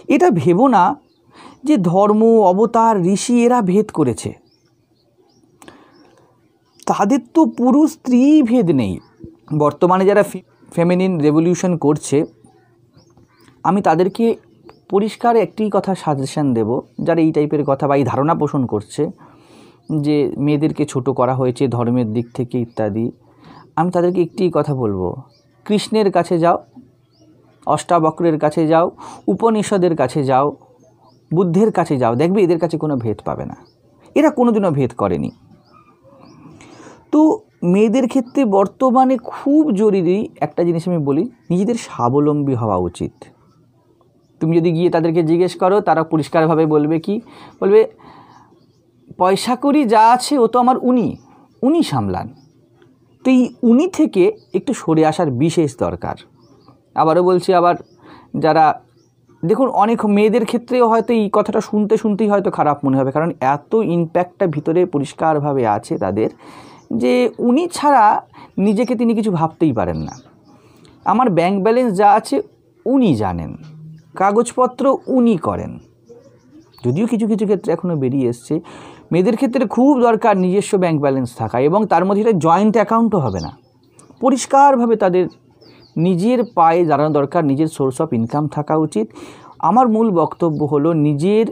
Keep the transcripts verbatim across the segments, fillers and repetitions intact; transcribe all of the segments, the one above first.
এটা ভেবো না যে ধর্ম, অবতার, ঋষি এরা ভেদ করেছে। তাদের তো পুরুষ স্ত্রী ভেদ নেই। বর্তমানে যারা ফেমিনিন রেভলিউশন করছে, আমি তাদেরকে পরিষ্কার একটি কথা সাজেশন দেব, যারা এই টাইপের কথা বা এই ধারণা পোষণ করছে যে মেয়েদেরকে ছোট করা হয়েছে ধর্মের দিক থেকে ইত্যাদি। আমি তাদেরকে একটি কথা বলবো, কৃষ্ণের কাছে যাও, অষ্টাবক্রের কাছে যাও, উপনিষদের কাছে যাও, বুদ্ধের কাছে যাও, দেখবে এদের কাছে কোনো ভেদ পাবে না। এরা কোনোদিনও ভেদ করেনি। তো মেয়েদের ক্ষেত্রে বর্তমানে খুব জরুরি একটা জিনিস আমি বলি, নিজেদের স্বাবলম্বী হওয়া উচিত। তুমি যদি গিয়ে তাদেরকে জিজ্ঞেস করো, তারা পরিষ্কারভাবে বলবে কি বলবে, পয়সা করি যা আছে ও তো আমার উনি উনি সামলান। তো এই উনি থেকে একটু সরে আসার বিশেষ দরকার। আবারও বলছি, আবার যারা দেখুন, অনেক মেয়েদের ক্ষেত্রেও হয়তো এই কথাটা শুনতে শুনতেই হয়তো খারাপ মনে হবে, কারণ এত ইম্প্যাক্টটা ভিতরে পরিষ্কারভাবে আছে তাদের, যে উনি ছাড়া নিজেকে তিনি কিছু ভাবতেই পারেন না। আমার ব্যাংক ব্যালেন্স যা আছে উনি জানেন, কাগজপত্র উনি করেন। যদিও কিছু কিছু ক্ষেত্রে এখনও বেরিয়ে এসছে, মেয়েদের ক্ষেত্রে খুব দরকার নিজস্ব ব্যাংক ব্যালেন্স থাকা, এবং তার মধ্যে এটা জয়েন্ট অ্যাকাউন্টও হবে না। পরিষ্কারভাবে তাদের নিজের পায়ে দাঁড়ানো দরকার, নিজের সোর্স অফ ইনকাম থাকা উচিত। আমার মূল বক্তব্য হলো, নিজের,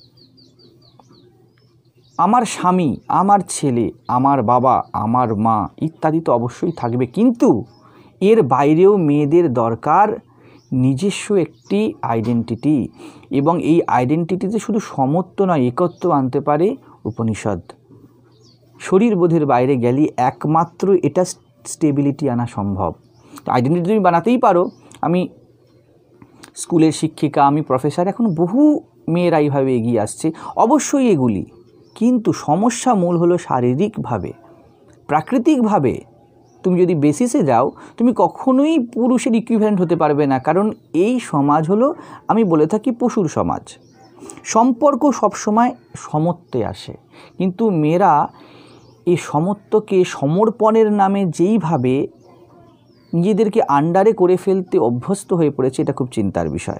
আমার স্বামী, আমার ছেলে, আমার বাবা, আমার মা ইত্যাদি তো অবশ্যই থাকবে, কিন্তু এর বাইরেও মেয়েদের দরকার নিজস্ব একটি আইডেন্টিটি, এবং এই আইডেন্টিটিতে শুধু সমত্ব নয়, একত্ব আনতে পারে উপনিষদ। শরীরবোধের বাইরে গেলে একমাত্র এটা স্টেবিলিটি আনা সম্ভব। আইডেন্টিটি তুমি বানাতেই পারো। আমি স্কুলের শিক্ষিকা, আমি প্রফেসর, এখন বহু মেয়েরা এইভাবে এগিয়ে আসছে, অবশ্যই এগুলি, কিন্তু সমস্যা মূল হলো শারীরিকভাবে, প্রাকৃতিকভাবে তুমি যদি বেসিসে যাও, তুমি কখনোই পুরুষের ইকুইভ্যালেন্ট হতে পারবে না, কারণ এই সমাজ হলো, আমি বলে থাকি, পশুর সমাজ। সম্পর্ক সবসময় সমত্বে আসে, কিন্তু মেয়েরা এই সমত্বকে সমর্পণের নামে যেইভাবে নিজেদেরকে আন্ডারে করে ফেলতে অভ্যস্ত হয়ে পড়েছে, এটা খুব চিন্তার বিষয়।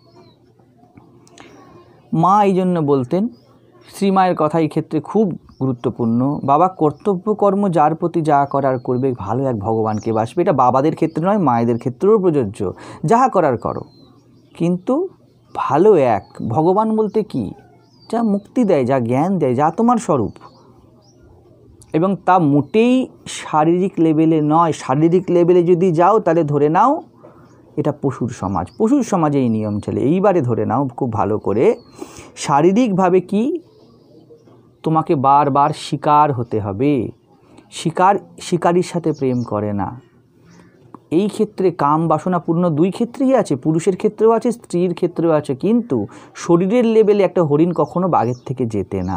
মা এই জন্য বলতেন, শ্রীমায়ের কথা এই ক্ষেত্রে খুব গুরুত্বপূর্ণ, বাবা কর্তব্য কর্ম যার প্রতি যা করার করবে, ভালো এক ভগবানকে বাসবে। এটা বাবাদের ক্ষেত্রে নয়, মায়েদের ক্ষেত্রেও প্রযোজ্য। যাহা করার করো, কিন্তু ভালো এক ভগবান বলতে কি, যা মুক্তি দেয়, যা জ্ঞান দেয়, যা তোমার স্বরূপ, এবং তা মোটেই শারীরিক লেভেলে নয়। শারীরিক লেভেলে যদি যাও, তাহলে ধরে নাও এটা পশুর সমাজ। পশুর সমাজে এই নিয়ম চলে। এইবারে ধরে নাও খুব ভালো করে, শারীরিকভাবে কি তোমাকে বারবার শিকার হতে হবে। শিকার শিকারীর সাথে প্রেম করে না। এই ক্ষেত্রে কাম বাসনাপূর্ণ দুই ক্ষেত্রেই আছে, পুরুষের ক্ষেত্রেও আছে, স্ত্রীর ক্ষেত্রেও আছে, কিন্তু শরীরের লেভেলে একটা হরিণ কখনো বাঘের থেকে যেতে না।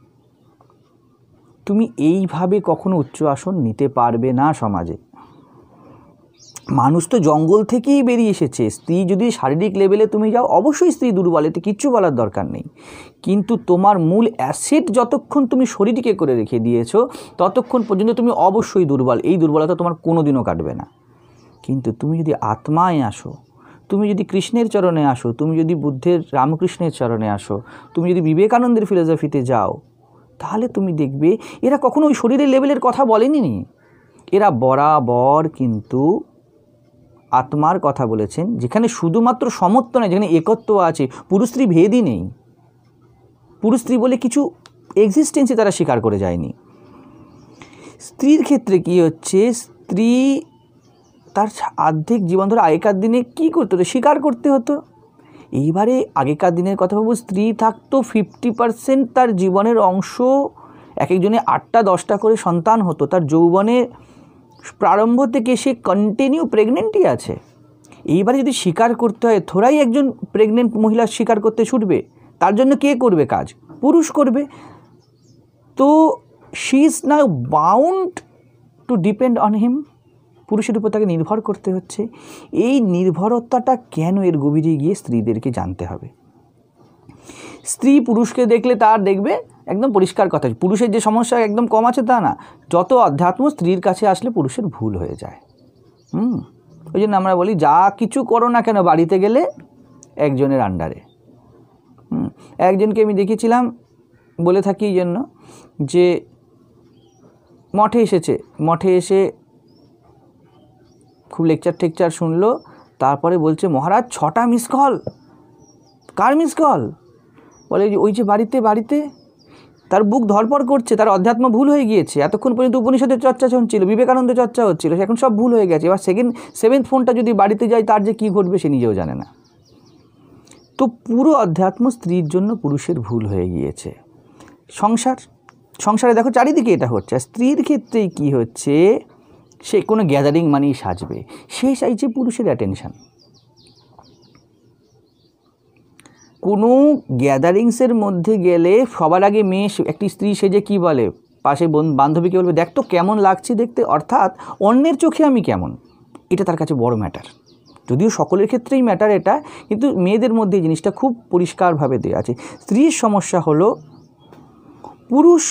তুমি এইভাবে কখনো উচ্চ আসন নিতে পারবে না সমাজে। মানুষ তো জঙ্গল থেকেই বেরিয়ে এসেছে। স্ত্রী যদি শারীরিক লেভেলে তুমি যাও, অবশ্যই স্ত্রী দুর্বল, এতে কিচ্ছু বলার দরকার নেই, কিন্তু তোমার মূল অ্যাসেট যতক্ষণ তুমি শরীরকে করে রেখে দিয়েছো, ততক্ষণ পর্যন্ত তুমি অবশ্যই দুর্বল। এই দুর্বলতা তোমার কোনো দিনও কাটবে না। কিন্তু তুমি যদি আত্মায় আসো, তুমি যদি কৃষ্ণের চরণে আসো, তুমি যদি বুদ্ধের, রামকৃষ্ণের চরণে আসো, তুমি যদি বিবেকানন্দের ফিলোসফিতে যাও, তাহলে তুমি দেখবে এরা কখনো ওই শরীরের লেভেলের কথা বলেনি। এরা বরাবর কিন্তু আত্মার কথা বলেছেন, যেখানে শুধুমাত্র সমত্ব নয়, যেখানে একত্ব আছে, পুরুষ স্ত্রী ভেদই নেই। পুরুষ স্ত্রী বলে কিছু এক্সিস্টেন্সই তারা স্বীকার করে যায়নি। স্ত্রীর ক্ষেত্রে কি হচ্ছে, স্ত্রী তার আর্ধেক জীবন ধরে আগেকার দিনে কী করতে হতো, স্বীকার করতে হতো। এইবারে আগেকার দিনের কথা ভাবো, স্ত্রী থাকতো ফিফটি পারসেন্ট তার জীবনের অংশ, এক একজনের আটটা দশটা করে সন্তান হতো, তার যৌবনে প্রারম্ভ থেকে সে কন্টিনিউ প্রেগনেন্টই আছে। এইবারে যদি স্বীকার করতে হয়, থোড়াই একজন প্রেগনেন্ট মহিলা স্বীকার করতে ছুটবে, তার জন্য কে করবে কাজ? পুরুষ করবে। তো she is now bound to depend on him. পুরুষের উপর তাকে নির্ভর করতে হচ্ছে। এই নির্ভরতাটা কেন, এর গভীরে গিয়ে স্ত্রীদেরকে জানতে হবে। স্ত্রী পুরুষকে দেখলে তার দেখবে একদম পরিষ্কার কথা, পুরুষের যে সমস্যা একদম কম আছে তা না, যত অধ্যাত্ম স্ত্রীর কাছে আসলে পুরুষের ভুল হয়ে যায়। হুম ওই জন্য আমরা বলি, যা কিছু করো না কেন বাড়িতে গেলে একজনের আন্ডারে, হুম একজনকে আমি দেখেছিলাম, বলে থাকি এই জন্য যে মঠে এসেছে, মঠে এসে খুব লেকচার টেকচার শুনলো, তারপরে বলছে মহারাজ ছটা মিস কল। কার মিস কল? বলে ওই যে বাড়িতে বাড়িতে তার বুক ধরপড় করছে, তার অধ্যাত্ম ভুল হয়ে গিয়েছে। এতক্ষণ পর্যন্ত উপনিষদের চর্চা হচ্ছিল, বিবেকানন্দ চর্চা হচ্ছিল, এখন সব ভুল হয়ে গেছে। এবার সেকেন্ড সেভেন্থ ফোনটা যদি বাড়িতে যায় তার যে কী ঘটবে সে নিজেও জানে না। তো পুরো অধ্যাত্ম স্ত্রীর জন্য পুরুষের ভুল হয়ে গিয়েছে। সংসার সংসারে দেখো চারিদিকে এটা হচ্ছে। আর স্ত্রীর ক্ষেত্রেই কী হচ্ছে, সে কোনো গ্যাদারিং মানেই সাজবে, সে চাইছে পুরুষের অ্যাটেনশান। কোনো গ্যাদারিংসের মধ্যে গেলে সবার আগে মেয়ে, একটি স্ত্রী সেজে কি বলে, পাশে বান্ধবীকে বলবে দেখ তো কেমন লাগছে দেখতে, অর্থাৎ অন্যের চোখে আমি কেমন, এটা তার কাছে বড় ম্যাটার। যদিও সকলের ক্ষেত্রেই ম্যাটার এটা, কিন্তু মেয়েদের মধ্যে এই জিনিসটা খুব পরিষ্কারভাবে দেওয়া আছে। স্ত্রীর সমস্যা হলো পুরুষ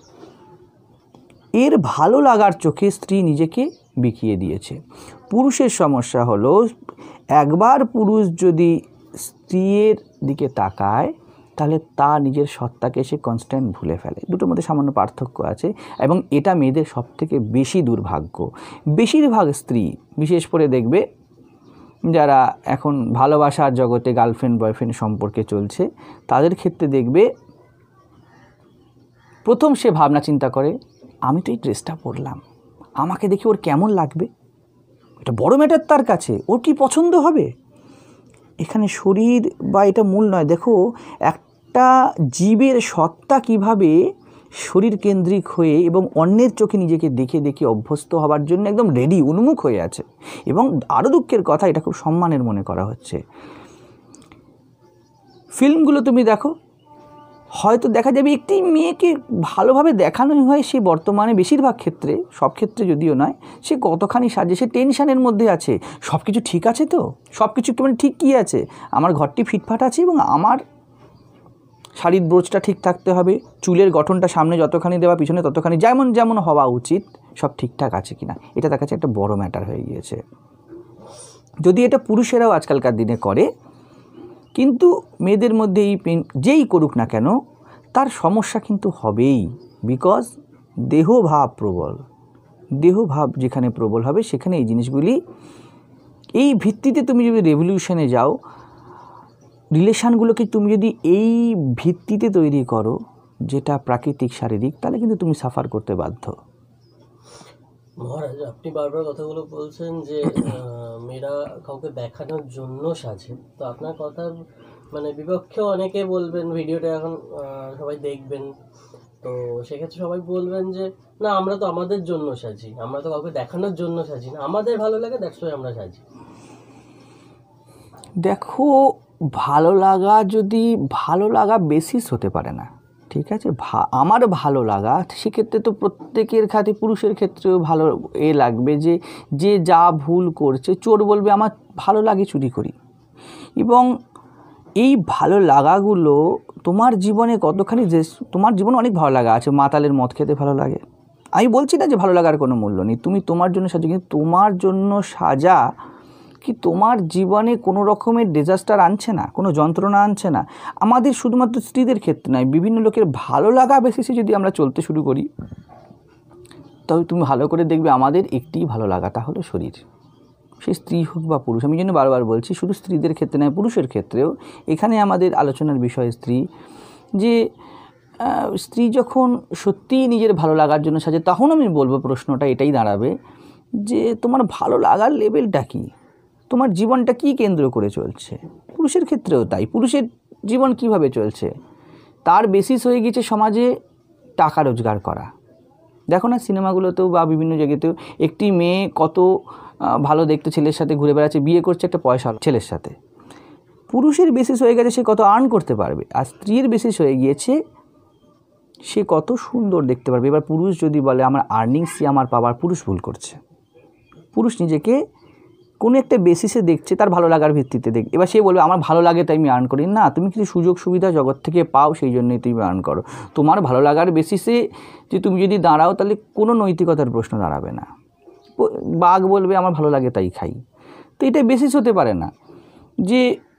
এর ভালো লাগার চোখে স্ত্রী নিজেকে বিকিয়ে দিয়েছে। পুরুষের সমস্যা হলো একবার পুরুষ যদি স্ত্রীর দিকে তাকায় তাহলে তা নিজের সত্তাকে সে কনস্ট্যান্ট ভুলে ফেলে। দুটোর মধ্যে সামান্য পার্থক্য আছে, এবং এটা মেয়েদের সবথেকে বেশি দুর্ভাগ্য। বেশিরভাগ স্ত্রী, বিশেষ করে দেখবে যারা এখন ভালোবাসার জগতে গার্লফ্রেন্ড বয়ফ্রেন্ড সম্পর্কে চলছে, তাদের ক্ষেত্রে দেখবে প্রথম সে ভাবনা চিন্তা করে আমি তো এই ড্রেসটা পরলাম, আমাকে দেখে ওর কেমন লাগবে, এটা বড় ম্যাটার তার কাছে, ওর কি পছন্দ হবে। এখানে শরীর বা এটা মূল নয়। দেখো একটা জীবের সত্তা কিভাবে শরীর কেন্দ্রিক হয়ে এবং অন্যের চোখে নিজেকে দেখে দেখে অভ্যস্ত হবার জন্য একদম রেডি, উন্মুখ হয়ে আছে। এবং আরও দুঃখের কথা, এটা খুব সম্মানের মনে করা হচ্ছে। ফিল্মগুলো তুমি দেখো, হয়তো দেখা যাবে একটি মেয়েকে ভালোভাবে দেখানোই হয়, সে বর্তমানে বেশিরভাগ ক্ষেত্রে, সব ক্ষেত্রে যদিও নয়, সে কতখানি সাজে, সে টেনশানের মধ্যে আছে। সব কিছু ঠিক আছে তো, সব কিছু কেমন ঠিক কী আছে, আমার ঘরটি ফিটফাট আছে এবং আমার শাড়ির ব্রোচটা ঠিক থাকতে হবে, চুলের গঠনটা সামনে যতখানি দেওয়া পিছনে ততখানি যেমন যেমন হওয়া উচিত, সব ঠিকঠাক আছে কিনা, এটা তার কাছে একটা বড় ম্যাটার হয়ে গিয়েছে। যদি এটা পুরুষেরাও আজকালকার দিনে করে, কিন্তু মেয়েদের মধ্যে এই যেই করুক না কেন তার সমস্যা কিন্তু হবেই। বিকজ দেহভাব প্রবল, দেহভাব যেখানে প্রবল হবে সেখানে এই জিনিসগুলি, এই ভিত্তিতে তুমি যদি রেভলিউশনে যাও, রিলেশানগুলোকে তুমি যদি এই ভিত্তিতে তৈরি করো যেটা প্রাকৃতিক শারীরিক, তাহলে কিন্তু তুমি সাফার করতে বাধ্য। মহারাজ, আপনি বারবার কথাগুলো বলছেন যে মেয়েরা কাউকে দেখানোর জন্য সাজে, তো আপনার কথা মানে বিপক্ষে অনেকে বলবেন, ভিডিওটা এখন সবাই দেখবেন, তো সেক্ষেত্রে সবাই বলবেন যে না আমরা তো আমাদের জন্য সাজি, আমরা তো কাউকে দেখানোর জন্য সাজি না, আমাদের ভালো লাগে দ্যাটস ওয়াই আমরা সাজি। দেখো, ভালো লাগা যদি ভালো লাগা বেসিস হতে পারে না, ঠিক আছে, আমার ভালো লাগা সেক্ষেত্রে তো প্রত্যেকের খাতে, পুরুষের ক্ষেত্রেও ভালো এ লাগবে যে যে যা ভুল করছে, চোর বলবে আমার ভালো লাগে চুরি করি। এবং এই ভালো লাগাগুলো তোমার জীবনে কতখানি, যে তোমার জীবনে অনেক ভালো লাগা আছে, মাতালের মদ খেতে ভালো লাগে, আমি বলছি না যে ভালো লাগার কোনো মূল্য নেই, তুমি তোমার জন্য সাজো, কিন্তু তোমার জন্য সাজা কি তোমার জীবনে কোনো রকমের ডিজাস্টার আনছে না, কোনো যন্ত্রণা আনছে না। আমাদের শুধুমাত্র স্ত্রীদের ক্ষেত্রে নয়, বিভিন্ন লোকের ভালো লাগা বেসিসে যদি আমরা চলতে শুরু করি, তবে তুমি ভালো করে দেখবে আমাদের একটি ভালো লাগাটা হলো শরীর, সে স্ত্রী হোক বা পুরুষ। আমি জন্য বারবার বলছি, শুধু স্ত্রীদের ক্ষেত্রে নয়, পুরুষের ক্ষেত্রেও। এখানে আমাদের আলোচনার বিষয় স্ত্রী, যে স্ত্রী যখন সত্যিই নিজের ভালো লাগার জন্য সাজে, তখন আমি বলবো প্রশ্নটা এটাই দাঁড়াবে যে তোমার ভালো লাগার লেভেলটা কী, তোমার জীবনটা কি কেন্দ্র করে চলছে। পুরুষের ক্ষেত্রেও তাই, পুরুষের জীবন কিভাবে চলছে তার বেসিস হয়ে গেছে সমাজে টাকা রোজগার করা। দেখো না সিনেমাগুলোতেও বা বিভিন্ন জায়গাতেও, একটি মেয়ে কত ভালো দেখতে ছেলের সাথে ঘুরে বেড়াচ্ছে, বিয়ে করছে একটা পয়সা ছেলের সাথে। পুরুষের বেসিস হয়ে গেছে সে কত আর্ন করতে পারবে, আর স্ত্রীর বেসিস হয়ে গিয়েছে সে কত সুন্দর দেখতে পারবে। এবার পুরুষ যদি বলে আমার আর্নিংসই আমার পাওয়ার, পুরুষ ভুল করছে। পুরুষ নিজেকে কোনো একটা বেসিসে দেখছে, তার ভালো লাগার ভিত্তিতে দেখ। এবার সে বলবে আমার ভালো লাগে তাই আমি আর্ন করি, না, তুমি কিছু সুযোগ সুবিধা জগৎ থেকে পাও সেই জন্যই তুমি আর্ন করো। তোমার ভালো লাগার বেসিসে যে তুমি যদি দাঁড়াও তাহলে কোনো নৈতিকতার প্রশ্ন দাঁড়াবে না। বাঘ বলবে আমার ভালো লাগে তাই খাই, তো এটা বেসিস হতে পারে না। যে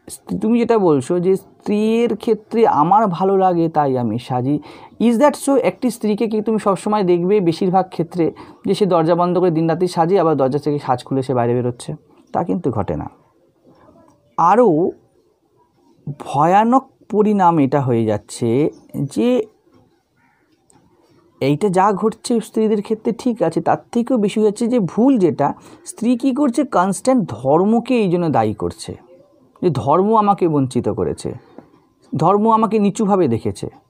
তুমি যেটা বলছো যে স্ত্রীর ক্ষেত্রে আমার ভালো লাগে তাই আমি সাজি, ইজ দ্যাট সো? একটি স্ত্রীকে কি তুমি সবসময় দেখবে বেশিরভাগ ক্ষেত্রে যে সে দরজা বন্ধ করে দিনরাত্রি সাজে, আবার দরজা থেকে সাজ খুলে সে বাইরে বেরোচ্ছে? তা কিন্তু ঘটে না। আরও ভয়ানক পরিণাম এটা হয়ে যাচ্ছে যে এইটা যা ঘটছে স্ত্রীদের ক্ষেত্রে ঠিক আছে, তার থেকেও বেশি হচ্ছে যে ভুল যেটা, স্ত্রী কী করছে, কনস্ট্যান্ট ধর্মকে এই জন্য দায়ী করছে যে ধর্ম আমাকে বঞ্চিত করেছে, ধর্ম আমাকে নিচুভাবে দেখেছে।